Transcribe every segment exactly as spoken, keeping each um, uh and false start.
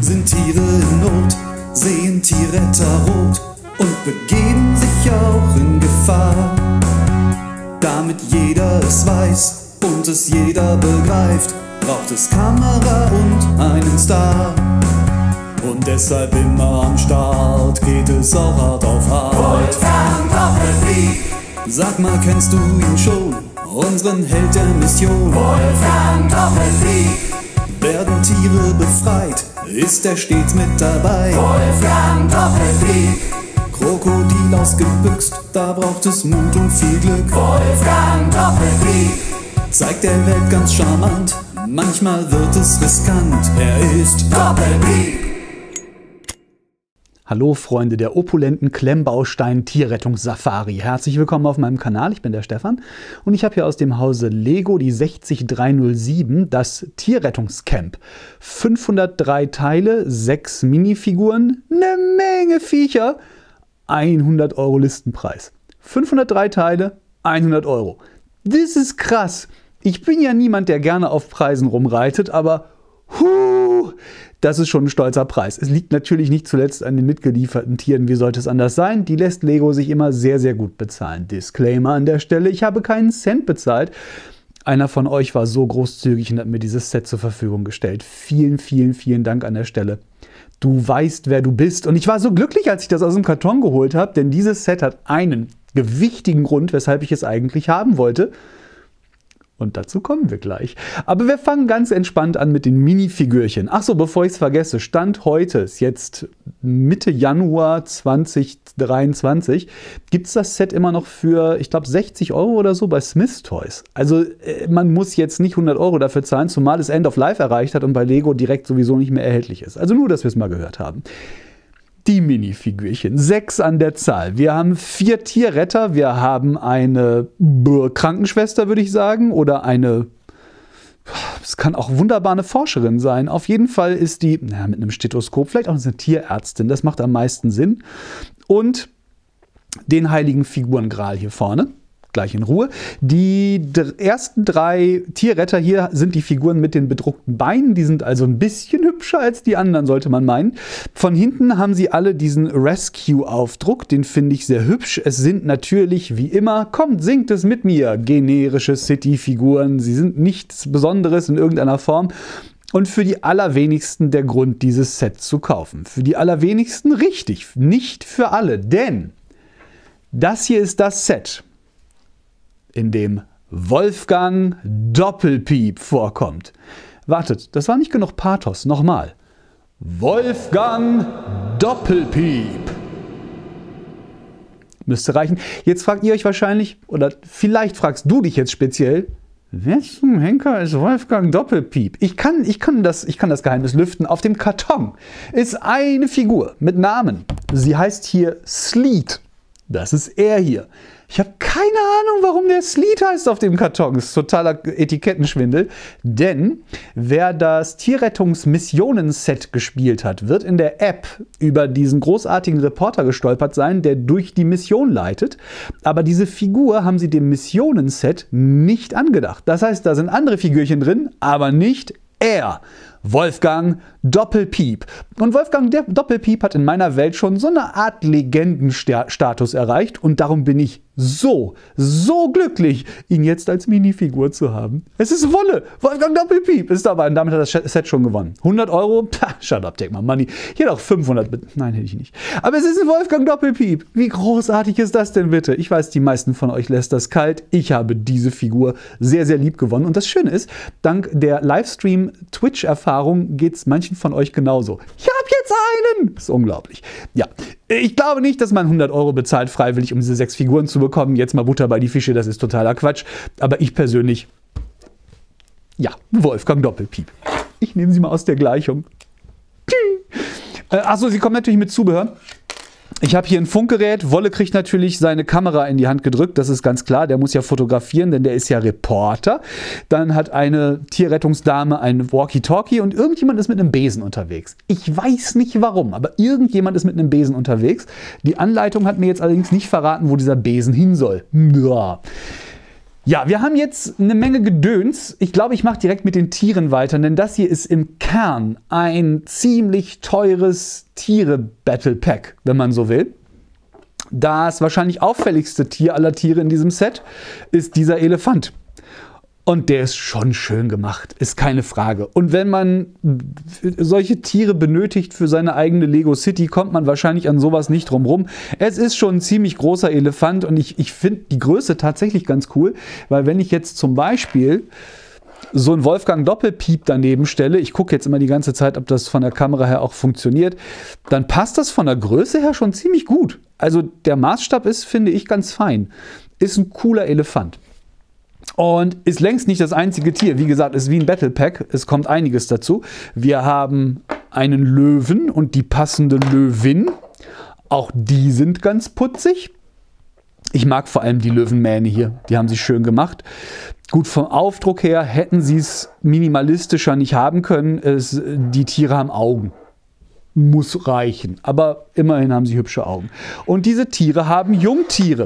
Sind Tiere in Not, sehen Tierretter rot und begeben sich auch in Gefahr. Damit jeder es weiß und es jeder begreift, braucht es Kamera und einen Star. Und deshalb immer am Start, geht es auch hart auf hart. Wolfgang Doppelpiep. Sag mal, kennst du ihn schon, unseren Held der Mission? Wolfgang Doppelpiep. Werden Tiere befreit, ist er stets mit dabei. Wolfgang Doppelpiep. Krokodil ausgebüxt, da braucht es Mut und viel Glück. Wolfgang Doppelpiep. Zeigt der Welt ganz charmant, manchmal wird es riskant. Er ist Doppelpiep. Hallo Freunde der opulenten Klemmbaustein-Tierrettungssafari. Herzlich willkommen auf meinem Kanal, ich bin der Stefan und ich habe hier aus dem Hause Lego die sechzig dreihundertsieben, das Tierrettungscamp. fünfhundertdrei Teile, sechs Minifiguren, eine Menge Viecher, hundert Euro Listenpreis. fünfhundertdrei Teile, hundert Euro. Das ist krass. Ich bin ja niemand, der gerne auf Preisen rumreitet, aber huh, das ist schon ein stolzer Preis. Es liegt natürlich nicht zuletzt an den mitgelieferten Tieren. Wie sollte es anders sein? Die lässt Lego sich immer sehr, sehr gut bezahlen. Disclaimer an der Stelle, ich habe keinen Cent bezahlt. Einer von euch war so großzügig und hat mir dieses Set zur Verfügung gestellt. Vielen, vielen, vielen Dank an der Stelle. Du weißt, wer du bist. Und ich war so glücklich, als ich das aus dem Karton geholt habe, denn dieses Set hat einen gewichtigen Grund, weshalb ich es eigentlich haben wollte. Und dazu kommen wir gleich. Aber wir fangen ganz entspannt an mit den Minifigürchen. Achso, bevor ich es vergesse, Stand heute, ist jetzt Mitte Januar zweitausenddreiundzwanzig, gibt es das Set immer noch für, ich glaube, sechzig Euro oder so bei Smyths Toys. Also man muss jetzt nicht hundert Euro dafür zahlen, zumal es End of Life erreicht hat und bei Lego direkt sowieso nicht mehr erhältlich ist. Also nur, dass wir es mal gehört haben. Die Minifigürchen, sechs an der Zahl. Wir haben vier Tierretter, wir haben eine Krankenschwester, würde ich sagen, oder eine, es kann auch wunderbar eine Forscherin sein. Auf jeden Fall ist die, na, mit einem Stethoskop, vielleicht auch eine Tierärztin, das macht am meisten Sinn. Und den heiligen Figurengral hier vorne. Gleich in Ruhe. Die ersten drei Tierretter hier sind die Figuren mit den bedruckten Beinen. Die sind also ein bisschen hübscher als die anderen, sollte man meinen. Von hinten haben sie alle diesen Rescue-Aufdruck. Den finde ich sehr hübsch. Es sind natürlich, wie immer, kommt, singt es mit mir, generische City-Figuren. Sie sind nichts Besonderes in irgendeiner Form. Und für die allerwenigsten der Grund, dieses Set zu kaufen. Für die allerwenigsten richtig, nicht für alle. Denn das hier ist das Set, in dem Wolfgang Doppelpiep vorkommt. Wartet, das war nicht genug Pathos. Nochmal. Wolfgang Doppelpiep. Müsste reichen. Jetzt fragt ihr euch wahrscheinlich, oder vielleicht fragst du dich jetzt speziell, wer zum Henker ist Wolfgang Doppelpiep? Ich kann, ich kann das, ich kann das Geheimnis lüften. Auf dem Karton ist eine Figur mit Namen. Sie heißt hier Sleet. Das ist er hier. Ich habe keine Ahnung, warum der Sleet heißt auf dem Karton. Das ist totaler Etikettenschwindel. Denn wer das Tierrettungsmissionen-Set gespielt hat, wird in der App über diesen großartigen Reporter gestolpert sein, der durch die Mission leitet. Aber diese Figur haben sie dem Missionen-Set nicht angedacht. Das heißt, da sind andere Figürchen drin, aber nicht er. Wolfgang Doppelpiep. Und Wolfgang Doppelpiep hat in meiner Welt schon so eine Art Legendenstatus erreicht und darum bin ich so, so glücklich, ihn jetzt als Minifigur zu haben. Es ist Wolle. Wolfgang Doppelpiep ist dabei und damit hat das Set schon gewonnen. hundert Euro? Pah, shut up, take my money. Hier doch fünfhundert. Nein, hätte ich nicht. Aber es ist ein Wolfgang Doppelpiep. Wie großartig ist das denn bitte? Ich weiß, die meisten von euch lässt das kalt. Ich habe diese Figur sehr, sehr lieb gewonnen. Und das Schöne ist, dank der Livestream-Twitch-Erfahrung geht es manchen von euch genauso. Ich habe jetzt einen! Das ist unglaublich. Ja, ich glaube nicht, dass man hundert Euro bezahlt freiwillig, um diese sechs Figuren zu bekommen. Jetzt mal Butter bei die Fische, das ist totaler Quatsch. Aber ich persönlich, ja, Wolfgang Doppelpiep. Ich nehme sie mal aus der Gleichung. Äh, Achso, sie kommen natürlich mit Zubehör. Ich habe hier ein Funkgerät. Wolle kriegt natürlich seine Kamera in die Hand gedrückt, das ist ganz klar. Der muss ja fotografieren, denn der ist ja Reporter. Dann hat eine Tierrettungsdame ein Walkie-Talkie und irgendjemand ist mit einem Besen unterwegs. Ich weiß nicht warum, aber irgendjemand ist mit einem Besen unterwegs. Die Anleitung hat mir jetzt allerdings nicht verraten, wo dieser Besen hin soll. Ja. Ja, wir haben jetzt eine Menge Gedöns. Ich glaube, ich mache direkt mit den Tieren weiter, denn das hier ist im Kern ein ziemlich teures Tiere-Battle-Pack, wenn man so will. Das wahrscheinlich auffälligste Tier aller Tiere in diesem Set ist dieser Elefant. Und der ist schon schön gemacht, ist keine Frage. Und wenn man solche Tiere benötigt für seine eigene Lego City, kommt man wahrscheinlich an sowas nicht drum rum. Es ist schon ein ziemlich großer Elefant und ich, ich finde die Größe tatsächlich ganz cool, weil wenn ich jetzt zum Beispiel so einen Wolfgang Doppelpiep daneben stelle, ich gucke jetzt immer die ganze Zeit, ob das von der Kamera her auch funktioniert, dann passt das von der Größe her schon ziemlich gut. Also der Maßstab ist, finde ich, ganz fein. Ist ein cooler Elefant. Und ist längst nicht das einzige Tier. Wie gesagt, ist wie ein Battle Pack. Es kommt einiges dazu. Wir haben einen Löwen und die passende Löwin. Auch die sind ganz putzig. Ich mag vor allem die Löwenmähne hier. Die haben sie schön gemacht. Gut, vom Aufdruck her hätten sie es minimalistischer nicht haben können. Es, die Tiere haben Augen. Muss reichen. Aber immerhin haben sie hübsche Augen. Und diese Tiere haben Jungtiere.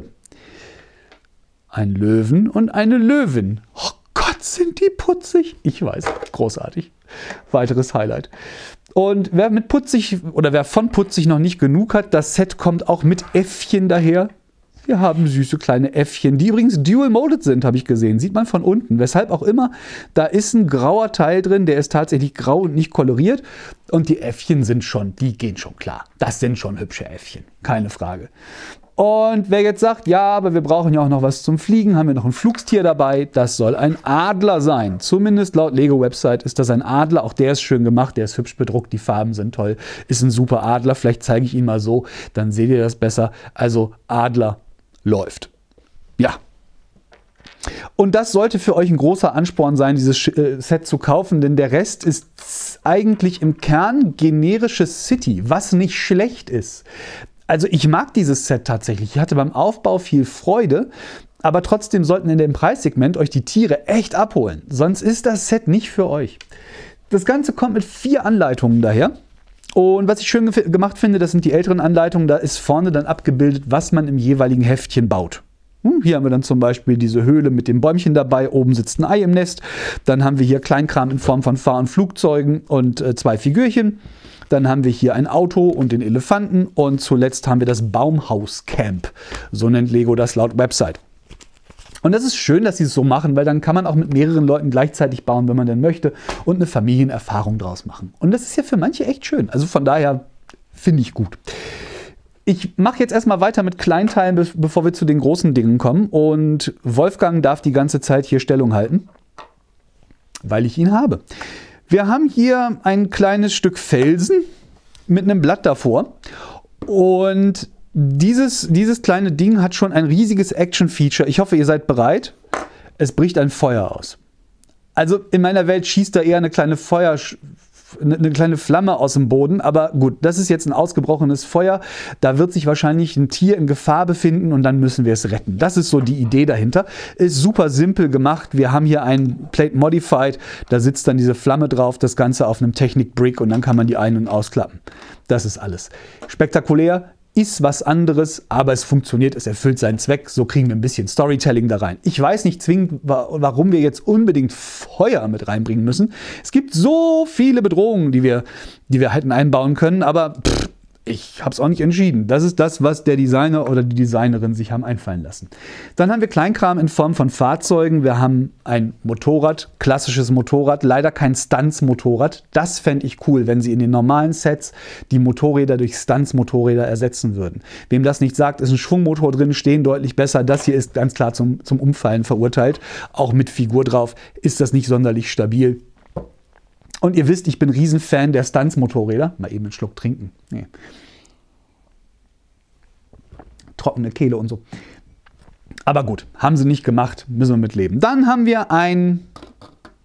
Ein Löwen und eine Löwin. Oh Gott, sind die putzig. Ich weiß, großartig. Weiteres Highlight. Und wer mit putzig oder wer von putzig noch nicht genug hat, das Set kommt auch mit Äffchen daher. Wir haben süße kleine Äffchen, die übrigens dual-molded sind, habe ich gesehen. Sieht man von unten. Weshalb auch immer, da ist ein grauer Teil drin, der ist tatsächlich grau und nicht koloriert. Und die Äffchen sind schon, die gehen schon klar. Das sind schon hübsche Äffchen, keine Frage. Und wer jetzt sagt, ja, aber wir brauchen ja auch noch was zum Fliegen, haben wir noch ein Flugstier dabei, das soll ein Adler sein. Zumindest laut Lego-Website ist das ein Adler, auch der ist schön gemacht, der ist hübsch bedruckt, die Farben sind toll, ist ein super Adler, vielleicht zeige ich ihn mal so, dann seht ihr das besser. Also Adler läuft. Ja. Und das sollte für euch ein großer Ansporn sein, dieses Set zu kaufen, denn der Rest ist eigentlich im Kern generische City, was nicht schlecht ist. Also ich mag dieses Set tatsächlich. Ich hatte beim Aufbau viel Freude, aber trotzdem sollten in dem Preissegment euch die Tiere echt abholen. Sonst ist das Set nicht für euch. Das Ganze kommt mit vier Anleitungen daher. Und was ich schön gemacht finde, das sind die älteren Anleitungen. Da ist vorne dann abgebildet, was man im jeweiligen Heftchen baut. Hier haben wir dann zum Beispiel diese Höhle mit dem Bäumchen dabei. Oben sitzt ein Ei im Nest. Dann haben wir hier Kleinkram in Form von Fahr- und Flugzeugen und äh, zwei Figürchen. Dann haben wir hier ein Auto und den Elefanten und zuletzt haben wir das Baumhauscamp. So nennt Lego das laut Website. Und das ist schön, dass sie es so machen, weil dann kann man auch mit mehreren Leuten gleichzeitig bauen, wenn man denn möchte und eine Familienerfahrung draus machen. Und das ist ja für manche echt schön. Also von daher finde ich gut. Ich mache jetzt erstmal weiter mit Kleinteilen, bevor wir zu den großen Dingen kommen. Und Wolfgang darf die ganze Zeit hier Stellung halten, weil ich ihn habe. Wir haben hier ein kleines Stück Felsen mit einem Blatt davor und dieses, dieses kleine Ding hat schon ein riesiges Action-Feature. Ich hoffe, ihr seid bereit. Es bricht ein Feuer aus. Also in meiner Welt schießt da eher eine kleine Feuer... eine kleine Flamme aus dem Boden, aber gut, das ist jetzt ein ausgebrochenes Feuer, da wird sich wahrscheinlich ein Tier in Gefahr befinden und dann müssen wir es retten. Das ist so die Idee dahinter. Ist super simpel gemacht, wir haben hier ein Plate Modified, da sitzt dann diese Flamme drauf, das Ganze auf einem Technic Brick und dann kann man die ein- und ausklappen. Das ist alles. Spektakulär. Ist was anderes, aber es funktioniert, es erfüllt seinen Zweck. So kriegen wir ein bisschen Storytelling da rein. Ich weiß nicht zwingend, warum wir jetzt unbedingt Feuer mit reinbringen müssen. Es gibt so viele Bedrohungen, die wir, die wir hätten einbauen können, aber pff, ich habe es auch nicht entschieden. Das ist das, was der Designer oder die Designerin sich haben einfallen lassen. Dann haben wir Kleinkram in Form von Fahrzeugen. Wir haben ein Motorrad, klassisches Motorrad, leider kein Stunts-Motorrad. Das fände ich cool, wenn sie in den normalen Sets die Motorräder durch Stunts-Motorräder ersetzen würden. Wem das nicht sagt, ist ein Schwungmotor drin, stehen deutlich besser. Das hier ist ganz klar zum, zum Umfallen verurteilt. Auch mit Figur drauf ist das nicht sonderlich stabil. Und ihr wisst, ich bin Riesenfan der Stunts-Motorräder. Mal eben einen Schluck trinken. Nee. Trockene Kehle und so. Aber gut, haben sie nicht gemacht, müssen wir mit leben. Dann haben wir ein,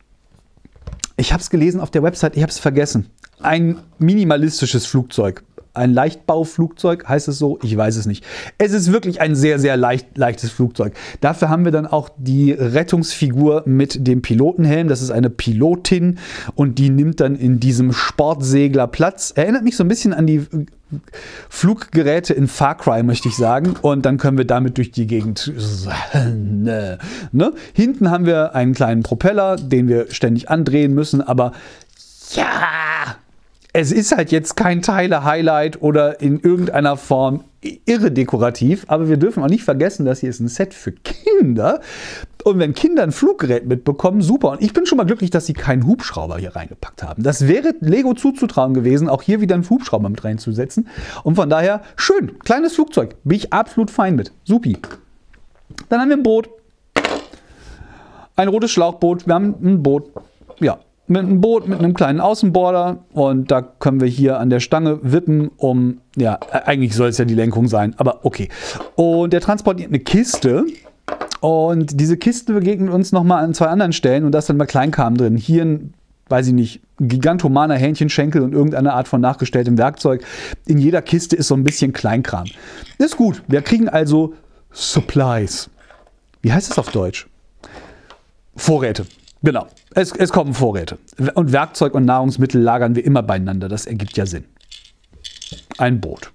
ich habe es gelesen auf der Website, ich habe es vergessen, ein minimalistisches Flugzeug. Ein Leichtbauflugzeug, heißt es so? Ich weiß es nicht. Es ist wirklich ein sehr, sehr leicht, leichtes Flugzeug. Dafür haben wir dann auch die Rettungsfigur mit dem Pilotenhelm. Das ist eine Pilotin und die nimmt dann in diesem Sportsegler Platz. Erinnert mich so ein bisschen an die Fluggeräte in Far Cry, möchte ich sagen. Und dann können wir damit durch die Gegend. ne. Hinten haben wir einen kleinen Propeller, den wir ständig andrehen müssen. Aber ja, es ist halt jetzt kein Teile-Highlight oder in irgendeiner Form irre dekorativ. Aber wir dürfen auch nicht vergessen, dass hier ist ein Set für Kinder. Und wenn Kinder ein Fluggerät mitbekommen, super. Und ich bin schon mal glücklich, dass sie keinen Hubschrauber hier reingepackt haben. Das wäre Lego zuzutrauen gewesen, auch hier wieder einen Hubschrauber mit reinzusetzen. Und von daher, schön, kleines Flugzeug. Bin ich absolut fein mit. Supi. Dann haben wir ein Boot. Ein rotes Schlauchboot. Wir haben ein Boot. Ja, mit einem Boot mit einem kleinen Außenborder. Und da können wir hier an der Stange wippen, um, ja, eigentlich soll es ja die Lenkung sein, aber okay. Und der transportiert eine Kiste. Und diese Kiste begegnet uns nochmal an zwei anderen Stellen und da ist dann mal Kleinkram drin. Hier ein, weiß ich nicht, gigantomaner Hähnchenschenkel und irgendeine Art von nachgestelltem Werkzeug. In jeder Kiste ist so ein bisschen Kleinkram. Das ist gut. Wir kriegen also Supplies. Wie heißt das auf Deutsch? Vorräte. Genau. Es, es kommen Vorräte. Und Werkzeug und Nahrungsmittel lagern wir immer beieinander. Das ergibt ja Sinn. Ein Boot.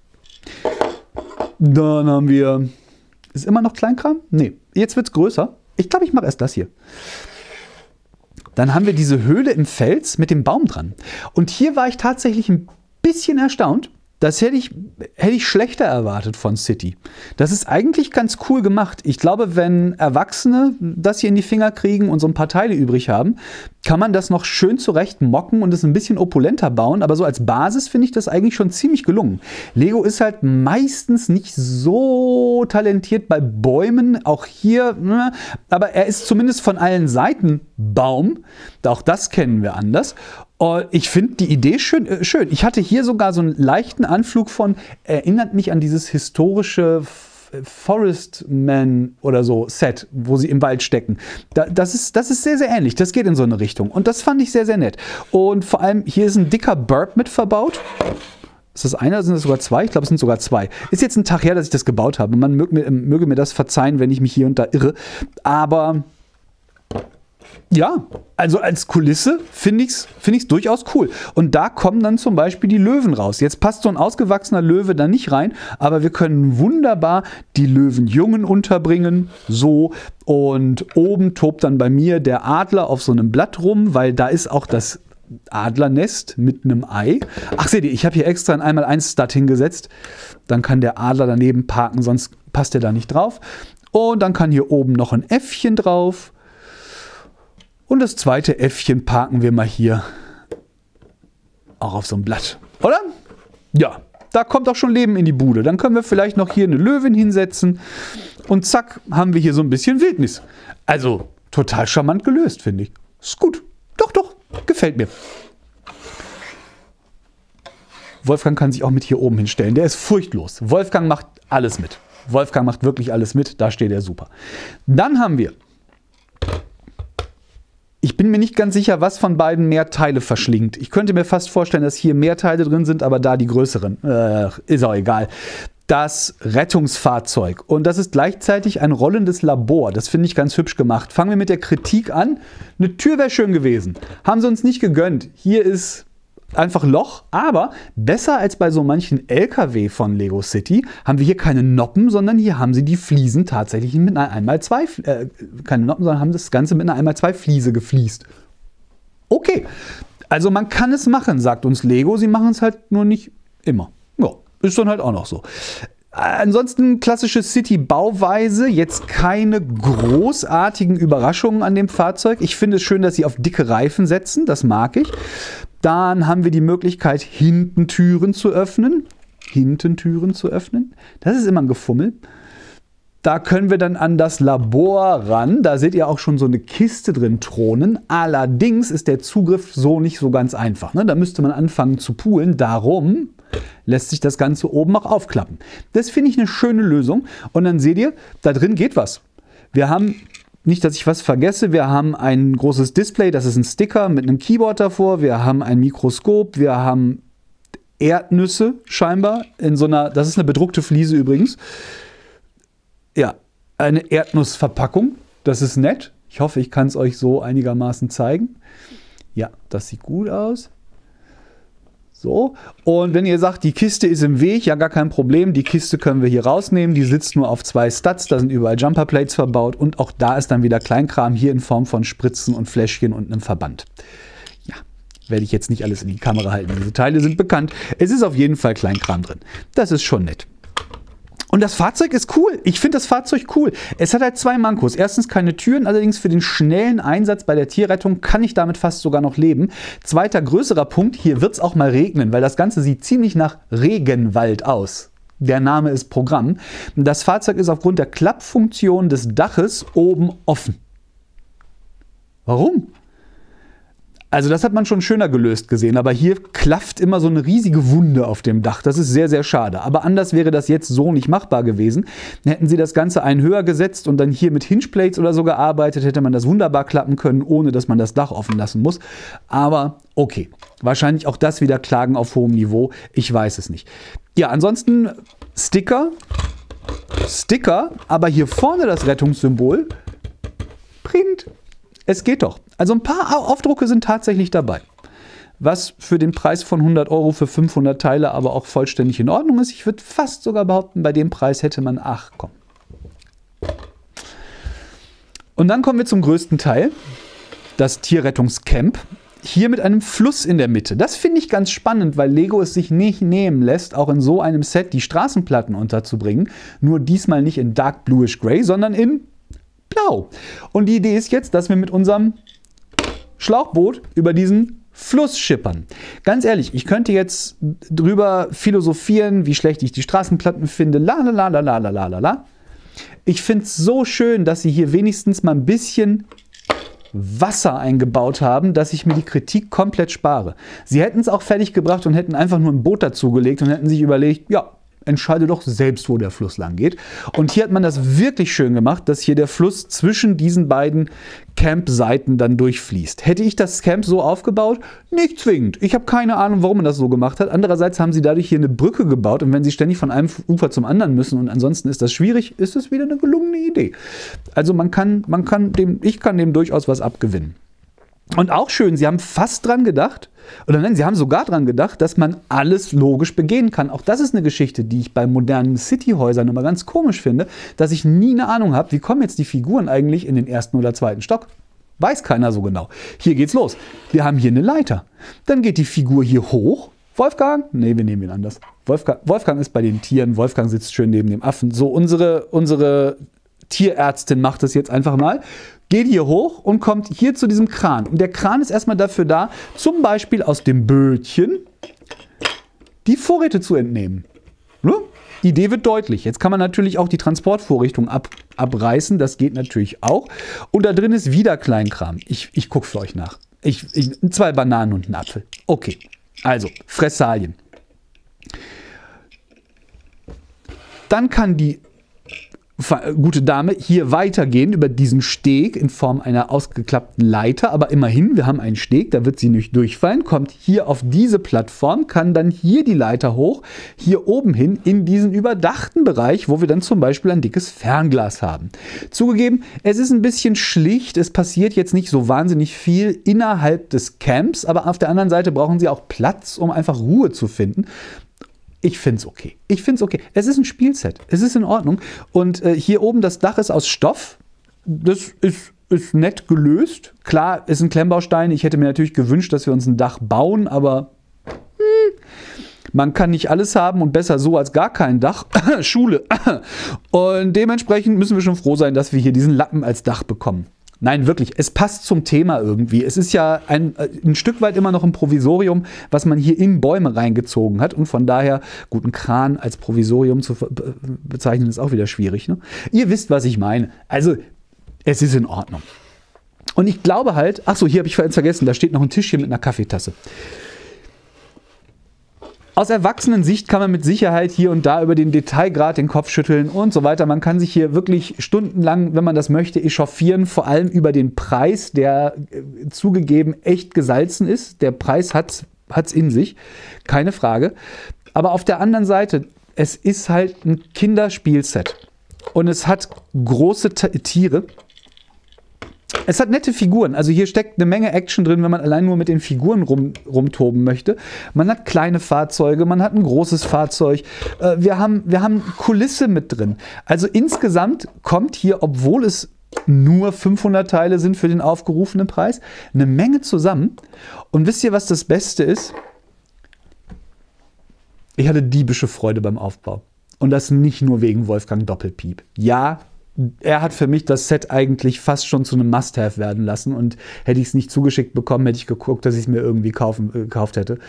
Dann haben wir... Ist immer noch Kleinkram? Nee. Jetzt wird es größer. Ich glaube, ich mache erst das hier. Dann haben wir diese Höhle im Fels mit dem Baum dran. Und hier war ich tatsächlich ein bisschen erstaunt. Das hätte ich, hätte ich schlechter erwartet von City. Das ist eigentlich ganz cool gemacht. Ich glaube, wenn Erwachsene das hier in die Finger kriegen und so ein paar Teile übrig haben, kann man das noch schön zurecht mocken und es ein bisschen opulenter bauen. Aber so als Basis finde ich das eigentlich schon ziemlich gelungen. Lego ist halt meistens nicht so talentiert bei Bäumen. Auch hier, ne? Aber er ist zumindest von allen Seiten Baum. Auch das kennen wir anders. Ich finde die Idee schön, äh, schön. Ich hatte hier sogar so einen leichten Anflug von, erinnert mich an dieses historische Forestman oder so Set, wo sie im Wald stecken. Da, das, ist, das ist sehr, sehr ähnlich. Das geht in so eine Richtung. Und das fand ich sehr, sehr nett. Und vor allem, hier ist ein dicker Burp mit verbaut. Ist das einer oder sind das sogar zwei? Ich glaube, es sind sogar zwei. Ist jetzt ein Tag her, dass ich das gebaut habe. Man möge mir, möge mir das verzeihen, wenn ich mich hier und da irre. Aber... ja, also als Kulisse finde ich es find ich's durchaus cool. Und da kommen dann zum Beispiel die Löwen raus. Jetzt passt so ein ausgewachsener Löwe da nicht rein, aber wir können wunderbar die Löwenjungen unterbringen. So, und oben tobt dann bei mir der Adler auf so einem Blatt rum, weil da ist auch das Adlernest mit einem Ei. Ach, seht ihr, ich habe hier extra ein einmal eins Stud hingesetzt. Dann kann der Adler daneben parken, sonst passt der da nicht drauf. Und dann kann hier oben noch ein Äffchen drauf. Und das zweite Äffchen parken wir mal hier auch auf so ein Blatt. Oder? Ja, da kommt auch schon Leben in die Bude. Dann können wir vielleicht noch hier eine Löwin hinsetzen. Und zack, haben wir hier so ein bisschen Wildnis. Also, total charmant gelöst, finde ich. Ist gut. Doch, doch. Gefällt mir. Wolfgang kann sich auch mit hier oben hinstellen. Der ist furchtlos. Wolfgang macht alles mit. Wolfgang macht wirklich alles mit. Da steht er super. Dann haben wir... Ich bin mir nicht ganz sicher, was von beiden mehr Teile verschlingt. Ich könnte mir fast vorstellen, dass hier mehr Teile drin sind, aber da die größeren. Äh, ist auch egal. Das Rettungsfahrzeug. Und das ist gleichzeitig ein rollendes Labor. Das finde ich ganz hübsch gemacht. Fangen wir mit der Kritik an. Eine Tür wäre schön gewesen. Haben sie uns nicht gegönnt. Hier ist einfach Loch, aber besser als bei so manchen L K W von Lego City haben wir hier keine Noppen, sondern hier haben sie die Fliesen tatsächlich mit einer eins mal zwei, äh, keine Noppen, sondern haben das Ganze mit einer eins mal zwei Fliese gefliest. Okay, also man kann es machen, sagt uns Lego, sie machen es halt nur nicht immer. Ja, ist dann halt auch noch so. Ansonsten klassische City-Bauweise, jetzt keine großartigen Überraschungen an dem Fahrzeug. Ich finde es schön, dass sie auf dicke Reifen setzen, das mag ich. Dann haben wir die Möglichkeit, hinten Türen zu öffnen. Hinten Türen zu öffnen. Das ist immer ein Gefummel. Da können wir dann an das Labor ran. Da seht ihr auch schon so eine Kiste drin thronen. Allerdings ist der Zugriff so nicht so ganz einfach. Ne? Da müsste man anfangen zu poolen. Darum lässt sich das Ganze oben auch aufklappen. Das finde ich eine schöne Lösung. Und dann seht ihr, da drin geht was. Wir haben... Nicht, dass ich was vergesse, wir haben ein großes Display, das ist ein Sticker mit einem Keyboard davor, wir haben ein Mikroskop, wir haben Erdnüsse scheinbar in so einer, das ist eine bedruckte Fliese übrigens. Ja, eine Erdnussverpackung. Das ist nett. Ich hoffe, ich kann es euch so einigermaßen zeigen. Ja, das sieht gut aus. So, und wenn ihr sagt, die Kiste ist im Weg, ja gar kein Problem, die Kiste können wir hier rausnehmen, die sitzt nur auf zwei Studs, da sind überall Jumperplates verbaut und auch da ist dann wieder Kleinkram hier in Form von Spritzen und Fläschchen und einem Verband. Ja, werde ich jetzt nicht alles in die Kamera halten, diese Teile sind bekannt. Es ist auf jeden Fall Kleinkram drin. Das ist schon nett. Und das Fahrzeug ist cool. Ich finde das Fahrzeug cool. Es hat halt zwei Mankos. Erstens keine Türen, allerdings für den schnellen Einsatz bei der Tierrettung kann ich damit fast sogar noch leben. Zweiter größerer Punkt, hier wird es auch mal regnen, weil das Ganze sieht ziemlich nach Regenwald aus. Der Name ist Programm. Das Fahrzeug ist aufgrund der Klappfunktion des Daches oben offen. Warum? Also das hat man schon schöner gelöst gesehen, aber hier klafft immer so eine riesige Wunde auf dem Dach. Das ist sehr, sehr schade. Aber anders wäre das jetzt so nicht machbar gewesen. Hätten sie das Ganze einen höher gesetzt und dann hier mit Hingeplates oder so gearbeitet, hätte man das wunderbar klappen können, ohne dass man das Dach offen lassen muss. Aber okay, wahrscheinlich auch das wieder Klagen auf hohem Niveau. Ich weiß es nicht. Ja, ansonsten Sticker. Sticker, aber hier vorne das Rettungssymbol. Print. Es geht doch. Also ein paar Aufdrucke sind tatsächlich dabei. Was für den Preis von hundert Euro für fünfhundert Teile aber auch vollständig in Ordnung ist. Ich würde fast sogar behaupten, bei dem Preis hätte man, ach komm. Und dann kommen wir zum größten Teil. Das Tierrettungscamp. Hier mit einem Fluss in der Mitte. Das finde ich ganz spannend, weil Lego es sich nicht nehmen lässt, auch in so einem Set die Straßenplatten unterzubringen. Nur diesmal nicht in Dark Bluish Gray, sondern in Blau. Und die Idee ist jetzt, dass wir mit unserem Schlauchboot über diesen Fluss schippern. Ganz ehrlich, ich könnte jetzt drüber philosophieren, wie schlecht ich die Straßenplatten finde. La la la la la la la la. Ich finde es so schön, dass sie hier wenigstens mal ein bisschen Wasser eingebaut haben, dass ich mir die Kritik komplett spare. Sie hätten es auch fertig gebracht und hätten einfach nur ein Boot dazugelegt und hätten sich überlegt, ja, entscheide doch selbst, wo der Fluss lang geht. Und hier hat man das wirklich schön gemacht, dass hier der Fluss zwischen diesen beiden Camp-Seiten dann durchfließt. Hätte ich das Camp so aufgebaut? Nicht zwingend. Ich habe keine Ahnung, warum man das so gemacht hat. Andererseits haben sie dadurch hier eine Brücke gebaut und wenn sie ständig von einem Ufer zum anderen müssen und ansonsten ist das schwierig, ist es wieder eine gelungene Idee. Also man kann, man kann dem, ich kann dem durchaus was abgewinnen. Und auch schön, sie haben fast dran gedacht, oder nein, sie haben sogar dran gedacht, dass man alles logisch begehen kann. Auch das ist eine Geschichte, die ich bei modernen Cityhäusern immer ganz komisch finde, dass ich nie eine Ahnung habe, wie kommen jetzt die Figuren eigentlich in den ersten oder zweiten Stock. Weiß keiner so genau. Hier geht's los. Wir haben hier eine Leiter. Dann geht die Figur hier hoch. Wolfgang? Nee, wir nehmen ihn anders. Wolfgang, Wolfgang ist bei den Tieren. Wolfgang sitzt schön neben dem Affen. So, unsere, unsere Tierärztin macht das jetzt einfach mal. Geht hier hoch und kommt hier zu diesem Kran. Und der Kran ist erstmal dafür da, zum Beispiel aus dem Bötchen die Vorräte zu entnehmen. Ne? Die Idee wird deutlich. Jetzt kann man natürlich auch die Transportvorrichtung ab, abreißen. Das geht natürlich auch. Und da drin ist wieder Kleinkram. Ich, ich gucke für euch nach. Ich, ich, zwei Bananen und ein Apfel. Okay, also Fressalien. Dann kann die gute Dame hier weitergehen über diesen Steg in Form einer ausgeklappten Leiter, aber immerhin, wir haben einen Steg, da wird sie nicht durchfallen, kommt hier auf diese Plattform, kann dann hier die Leiter hoch, hier oben hin in diesen überdachten Bereich, wo wir dann zum Beispiel ein dickes Fernglas haben. Zugegeben, es ist ein bisschen schlicht, es passiert jetzt nicht so wahnsinnig viel innerhalb des Camps, aber auf der anderen Seite brauchen sie auch Platz, um einfach Ruhe zu finden. Ich finde es okay. Ich finde es okay. Es ist ein Spielset. Es ist in Ordnung. Und äh, hier oben das Dach ist aus Stoff. Das ist, ist nett gelöst. Klar, ist ein Klemmbaustein. Ich hätte mir natürlich gewünscht, dass wir uns ein Dach bauen, aber hm, man kann nicht alles haben und besser so als gar kein Dach. Schule. Und dementsprechend müssen wir schon froh sein, dass wir hier diesen Lappen als Dach bekommen. Nein, wirklich, es passt zum Thema irgendwie. Es ist ja ein, ein Stück weit immer noch ein Provisorium, was man hier in Bäume reingezogen hat. Und von daher, gut, ein Kran als Provisorium zu bezeichnen, ist auch wieder schwierig. Ne? Ihr wisst, was ich meine. Also, es ist in Ordnung. Und ich glaube halt, ach so, hier habe ich vergessen, da steht noch ein Tischchen mit einer Kaffeetasse. Aus Erwachsenensicht kann man mit Sicherheit hier und da über den Detailgrad den Kopf schütteln und so weiter. Man kann sich hier wirklich stundenlang, wenn man das möchte, echauffieren, vor allem über den Preis, der äh, zugegeben echt gesalzen ist. Der Preis hat hat's in sich, keine Frage. Aber auf der anderen Seite, es ist halt ein Kinderspielset. Und es hat große Tiere. Es hat nette Figuren. Also hier steckt eine Menge Action drin, wenn man allein nur mit den Figuren rum, rumtoben möchte. Man hat kleine Fahrzeuge, man hat ein großes Fahrzeug. Äh, wir haben, wir haben Kulisse mit drin. Also insgesamt kommt hier, obwohl es nur fünfhundert Teile sind für den aufgerufenen Preis, eine Menge zusammen. Und wisst ihr, was das Beste ist? Ich hatte diebische Freude beim Aufbau. Und das nicht nur wegen Wolfgang Doppelpiep. Ja, er hat für mich das Set eigentlich fast schon zu einem Must-Have werden lassen. Und hätte ich es nicht zugeschickt bekommen, hätte ich geguckt, dass ich es mir irgendwie kaufen, äh, gekauft hätte.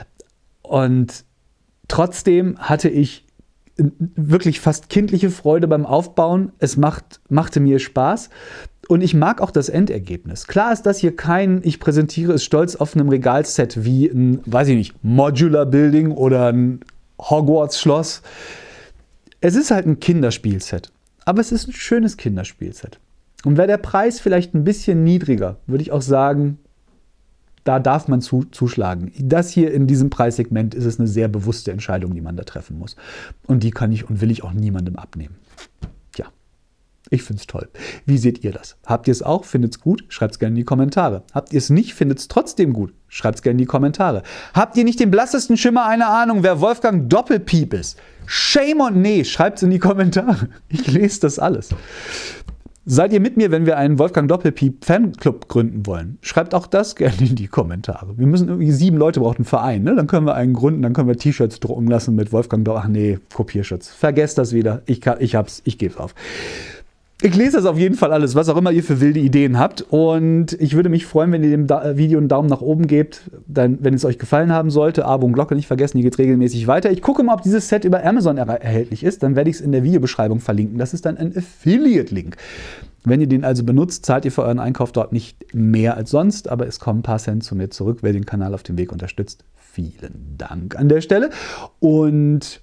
Und trotzdem hatte ich wirklich fast kindliche Freude beim Aufbauen. Es macht, machte mir Spaß. Und ich mag auch das Endergebnis. Klar ist das hier kein, ich präsentiere es stolz auf einem Regalset wie ein, weiß ich nicht, Modular Building oder ein Hogwarts-Schloss. Es ist halt ein Kinderspielset, aber es ist ein schönes Kinderspielset. Und wäre der Preis vielleicht ein bisschen niedriger, würde ich auch sagen, da darf man zu, zuschlagen. Das hier in diesem Preissegment ist es eine sehr bewusste Entscheidung, die man da treffen muss. Und die kann ich und will ich auch niemandem abnehmen. Tja, ich finde es toll. Wie seht ihr das? Habt ihr es auch? Findet es gut? Schreibt es gerne in die Kommentare. Habt ihr es nicht? Findet es trotzdem gut? Schreibt es gerne in die Kommentare. Habt ihr nicht den blassesten Schimmer einer Ahnung, wer Wolfgang Doppelpiep ist? Shame on nee, schreibt es in die Kommentare. Ich lese das alles. Seid ihr mit mir, wenn wir einen Wolfgang Doppelpiep Fanclub gründen wollen? Schreibt auch das gerne in die Kommentare. Wir müssen irgendwie sieben Leute brauchen einen Verein, ne? Dann können wir einen gründen, dann können wir T-Shirts drucken lassen mit Wolfgang Doppelpiep. Ach nee, Kopierschutz. Vergesst das wieder. Ich, kann, ich hab's, ich gebe auf. Ich lese das auf jeden Fall alles, was auch immer ihr für wilde Ideen habt. Und ich würde mich freuen, wenn ihr dem da Video einen Daumen nach oben gebt, dann, wenn es euch gefallen haben sollte. Abo und Glocke nicht vergessen, hier geht es regelmäßig weiter. Ich gucke mal, ob dieses Set über Amazon er erhältlich ist. Dann werde ich es in der Videobeschreibung verlinken. Das ist dann ein Affiliate-Link. Wenn ihr den also benutzt, zahlt ihr für euren Einkauf dort nicht mehr als sonst, aber es kommen ein paar Cent zu mir zurück, wer den Kanal auf dem Weg unterstützt. Vielen Dank an der Stelle. Und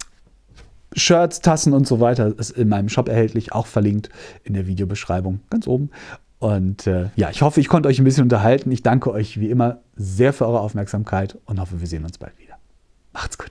Shirts, Tassen und so weiter ist in meinem Shop erhältlich, auch verlinkt in der Videobeschreibung ganz oben. Und äh, ja, ich hoffe, ich konnte euch ein bisschen unterhalten. Ich danke euch wie immer sehr für eure Aufmerksamkeit und hoffe, wir sehen uns bald wieder. Macht's gut.